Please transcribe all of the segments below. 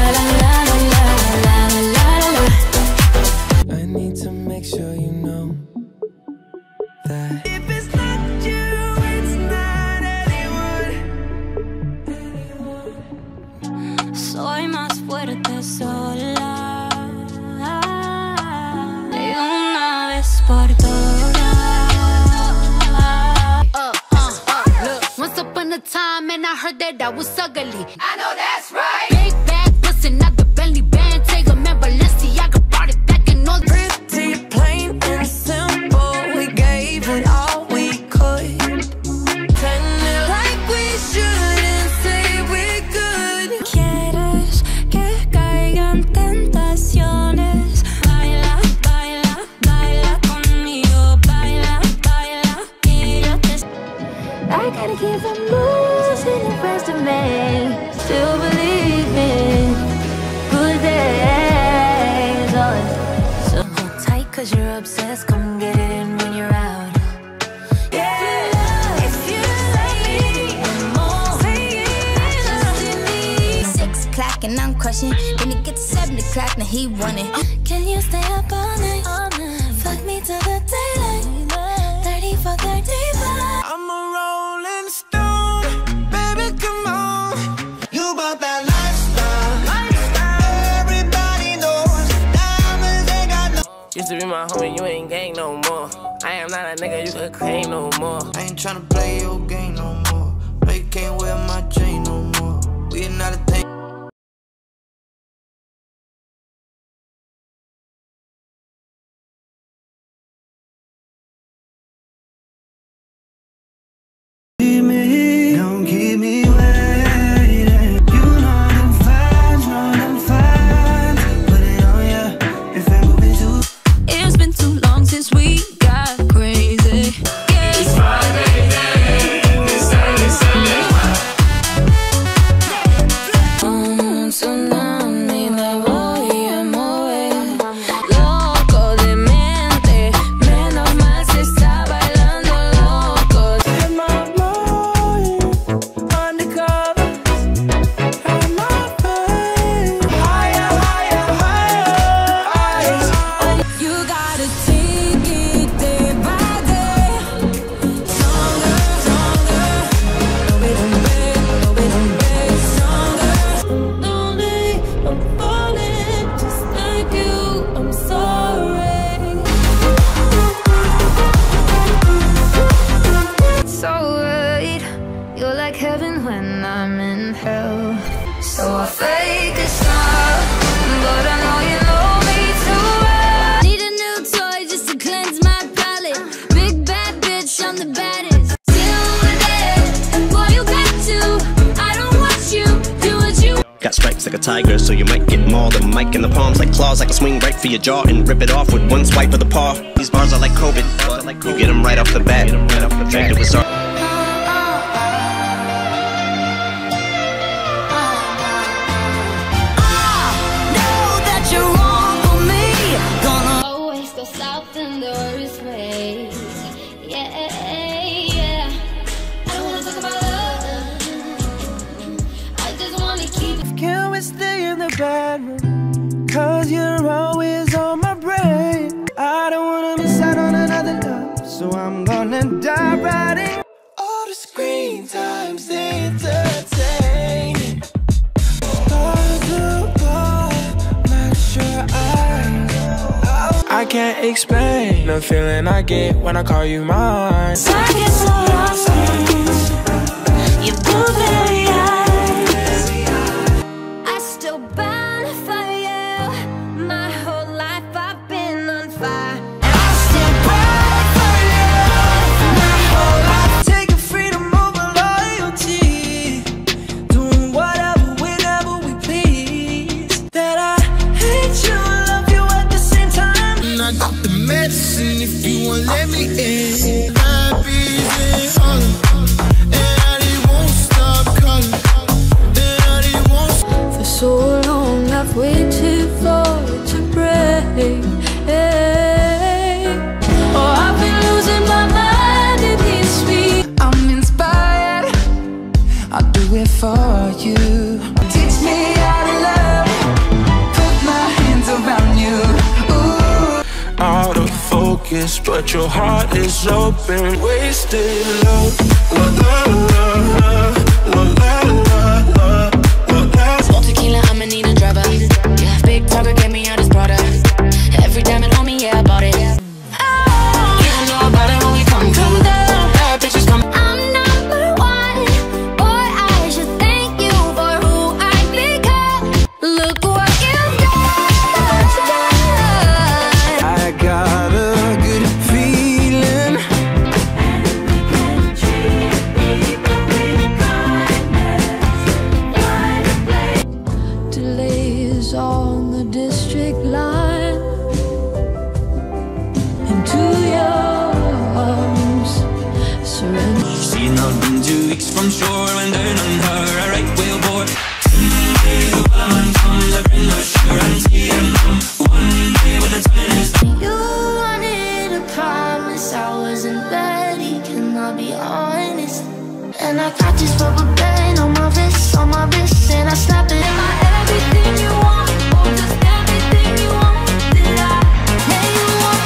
I need to make sure you know that if it's not you, it's not anyone. Soy más fuerte sola, de una vez por todas. Look, once upon a time, and I heard that I was ugly. I know that's right. Big bag, bustin' out the Bentley band. Take a man, Balenciaga brought it back and all. Pretty plain and simple, we gave it all we could. Pretend it like we should and say we're good. Quieres que caigan tentaciones. Baila, baila, baila conmigo. Baila, baila, y yo te... I gotta keep from losing the rest of me. Still believe in good days. So hold tight, cause you're obsessed. Come get it in when you're out. Yeah, if you say more, say it. 6 o'clock and I'm crushing. Then it gets 7 o'clock, now he want it. Can you stay up all night? Fuck me till the daylight. 30 for 35. I'm a rolling stone, baby, come on. You bought that lifestyle. Everybody knows diamonds ain't got no. Used to be my homie, you ain't gang no more. I am not a nigga you could claim no more. I ain't tryna play your game no more. No, you can't wear my chain no more. We not a thing. Don't keep me waiting. You know them fines, put it on ya if it moving too. It's been too long since we got crazy. Yeah. It's Friday night, it's Saturday, Sunday. Tsunami, me voy a mover. Loco de mente, menos mal se está bailando loco. In my mind, undercover, on my face. Higher, higher, higher. You gotta take it day by day. Stronger, stronger. No bit on bed, no bit on bed. Stronger. Lonely, I'm falling just like you. I'm sorry. So right, you're like heaven when I'm in hell. So I fake a smile, but I know you know me too well. Need a new toy just to cleanse my palate. Big bad bitch, I'm the baddest. Still there, boy you got to. I don't want you, do what you. Got stripes like a tiger, so you might get mauled. A mic in the palms like claws, I can swing right for your jaw and rip it off with one swipe of the paw. These bars are like COVID, you get them right off the bat. Drink it with our Know that you're wrong for me. Gonna always go south in the worst ways. Yeah, yeah. I don't wanna talk about love. I just wanna keep. Can we stay in the bedroom? Cause you're always on my brain. I don't wanna miss out on another love, so I'm gonna die writing all the screen times entertaining. Stars above, not sure I can't explain the feeling I get when I call you mine. I get so lost in your blueberry eyes. I still burn for you. My whole life I've been on fire. And I still burn for you. My whole life. Taking freedom over loyalty, doing whatever, whenever we please. That I hate you and love you at the same time. And I got the medicine if you won't let me in. Happy's in Holland, and it won't stop calling, and it won't. For so long I've waited for it to break. Oh, I've been losing my mind in this week. I'm inspired, I'll do it for you. Teach me how to love. focus, but your heart is open. Wasted love, la la la la, la la la la, la la. Smoke tequila, I'ma need a driver. Yeah, big talker, get me out his brother. Every diamond on me, yeah, I bought it. Oh, you don't know about it when we come down. Bad bitches come. I'm number one. Boy, I should thank you for who I become. Look what you've done. I got a good feeling. Delays on the district line. Into your arms, surrender. She's not been 2 weeks from shore and down on her a right whale board. You wanted a promise, I wasn't ready, can I be honest? And I got this rubber band on my wrist, and I snap it. Am I everything you want, or just everything you want? Did I make you want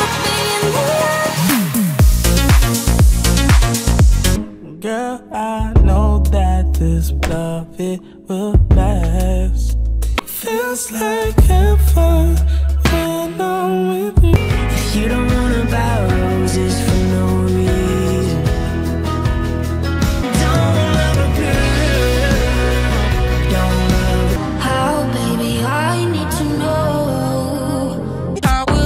me in the end? Girl, I know that this love, it will last. Feels like heaven when I'm with you. If you don't run about roses for no reason, don't love a girl, don't love a... How, baby, I need to know. How will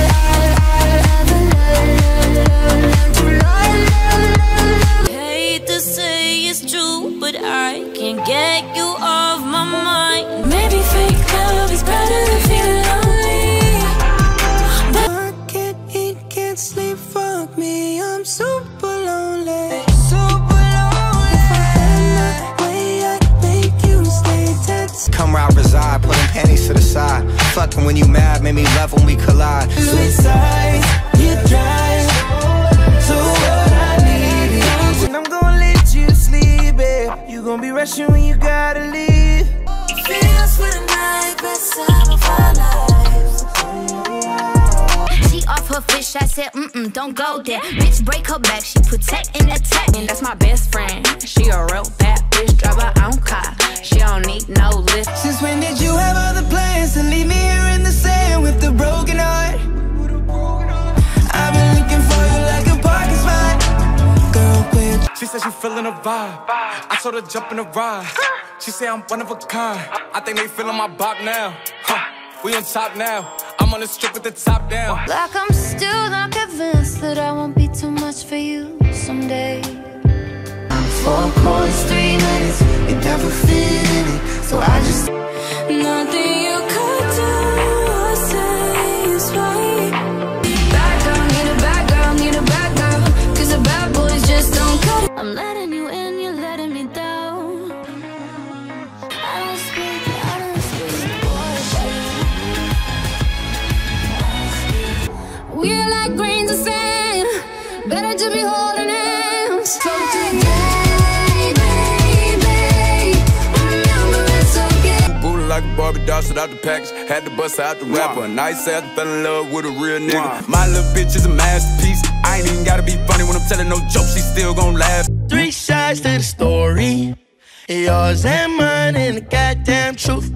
I hate to say it's true, but I can't get you off my mind. Maybe fake love is better than feeling lonely. I can't eat, can't sleep, fuck me, I'm super lonely. Super lonely. If I had my way, I'd make you stay tense. Come where I reside, putting panties to the side. Fucking when you mad, made me love when we collide. Sweet side, you drive to what I need. And I'm gonna let you sleep, babe. You gonna be rushing when you gotta leave. Feels for the night, best time of our lives. She off her fish, I said, don't go there. Bitch, break her back, she protecting that tech. And that's my best friend. She a real bad bitch, drive her own car. She don't need no lift. Since when did you have other plans to leave me here in the sand with the broken heart? I've been looking for you like a parking spot. Girl, quit. She said she feeling a vibe. I told her jump in the ride. She said I'm one of a kind. I think they feeling my bop now. We on top now. I'm on the strip with the top down. Like I'm still not convinced that I won't be too much for you someday. 4 chords, 3 minutes, it never fit in it, so I just... Nothing you could do or say is right. Bad girl, need a bad girl, need a bad girl, 'cause the bad boys just don't cut it. I'm letting you in, you're letting me down. I don't speak we're like grains of sand, better to be holding hands. So today, baby, remember it's okay. Booty like a Barbie doll, shit out the package. Had to bust out the rapper. Nice after fell in love with a real nigga. My little bitch is a masterpiece. I ain't even gotta be funny when I'm telling no jokes. She still gon' laugh. 3 sides to the story, yours and mine, and the goddamn truth.